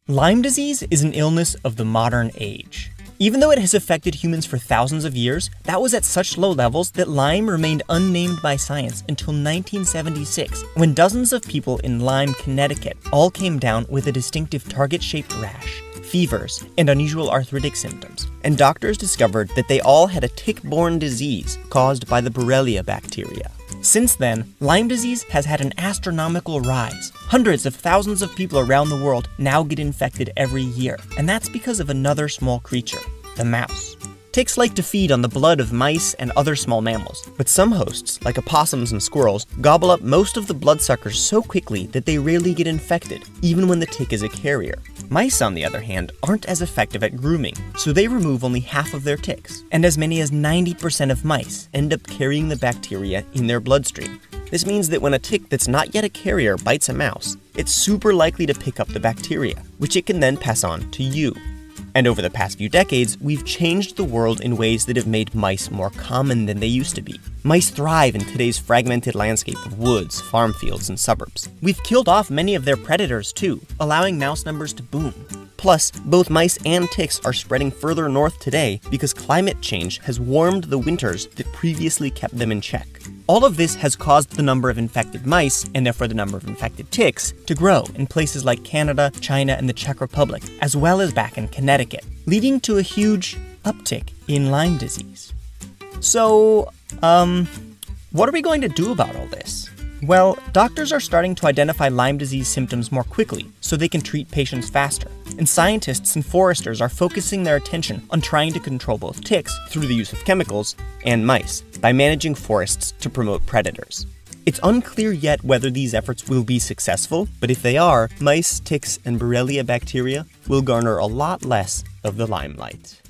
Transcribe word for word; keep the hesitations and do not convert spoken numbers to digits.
Lyme disease is an illness of the modern age. Even though it has affected humans for thousands of years, that was at such low levels that Lyme remained unnamed by science until nineteen seventy-six, when dozens of people in Lyme, Connecticut all came down with a distinctive target-shaped rash, fevers, and unusual arthritic symptoms, and doctors discovered that they all had a tick-borne disease caused by the Borrelia bacteria. Since then, Lyme disease has had an astronomical rise. Hundreds of thousands of people around the world now get infected every year, and that's because of another small creature, the mouse. Ticks like to feed on the blood of mice and other small mammals, but some hosts, like opossums and squirrels, gobble up most of the bloodsuckers so quickly that they rarely get infected, even when the tick is a carrier. Mice, on the other hand, aren't as effective at grooming, so they remove only half of their ticks, and as many as ninety percent of mice end up carrying the bacteria in their bloodstream. This means that when a tick that's not yet a carrier bites a mouse, it's super likely to pick up the bacteria, which it can then pass on to you. And over the past few decades, we've changed the world in ways that have made mice more common than they used to be. Mice thrive in today's fragmented landscape of woods, farm fields, and suburbs. We've killed off many of their predators too, allowing mouse numbers to boom. Plus, both mice and ticks are spreading further north today because climate change has warmed the winters that previously kept them in check. All of this has caused the number of infected mice, and therefore the number of infected ticks, to grow in places like Canada, China, and the Czech Republic, as well as back in Connecticut, leading to a huge uptick in Lyme disease. So, um, what are we going to do about all this? Well, doctors are starting to identify Lyme disease symptoms more quickly so they can treat patients faster. And scientists and foresters are focusing their attention on trying to control both ticks through the use of chemicals and mice by managing forests to promote predators. It's unclear yet whether these efforts will be successful, but if they are, mice, ticks, and Borrelia bacteria will garner a lot less of the limelight.